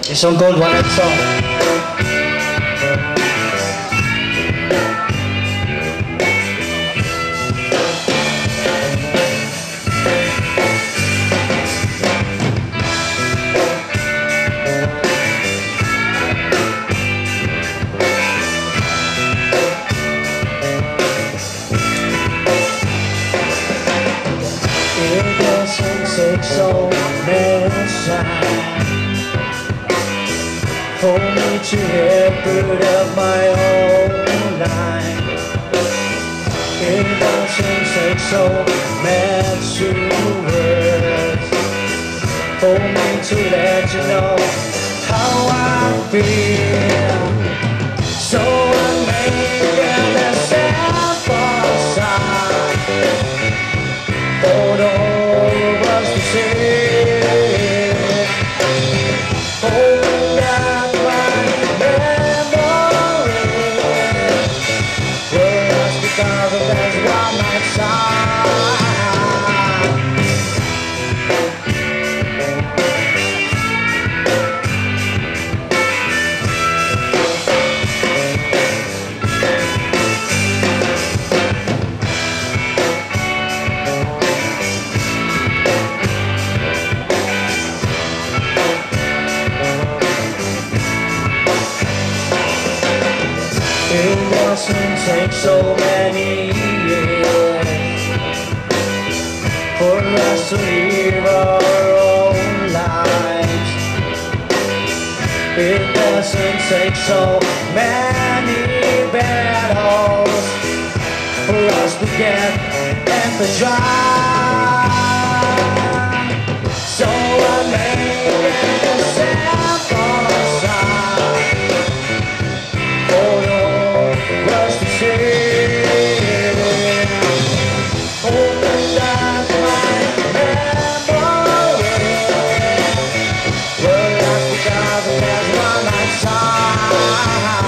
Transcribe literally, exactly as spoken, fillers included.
Isang gold, one red song. It doesn't take so many times for me to get rid of my own life. It doesn't take so many words for me to let you know how I feel. So I make a sample sign for all of us to see. Open up my memory, just because of that one night time. It doesn't take so many years for us to live our own lives. It doesn't take so many battles for us to get and to try. So I made a sample sign for all of us to see. Open up my memory, well, that's because there's one night time.